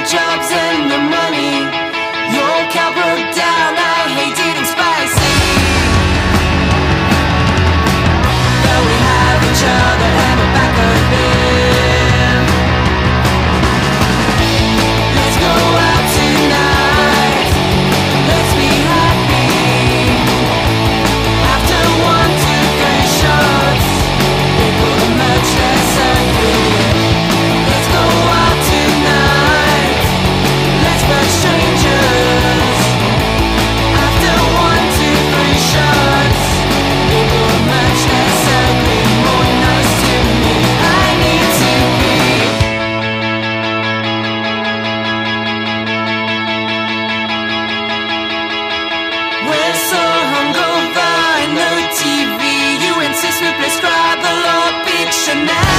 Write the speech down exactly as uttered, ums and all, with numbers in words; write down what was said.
jobs and the money. Your car broke down, I hate it and spicy. But we have each other and we're back again. Let's go out tonight, let's be happy. After one, two, three shots, people are much less ugly. Let's go out tonight, let's fuck strangers. After one, two, three shots, people are much less ugly, more nice to me. I need to be. We're so hungover, no T V. You insist we play Scrabble or Pictionary.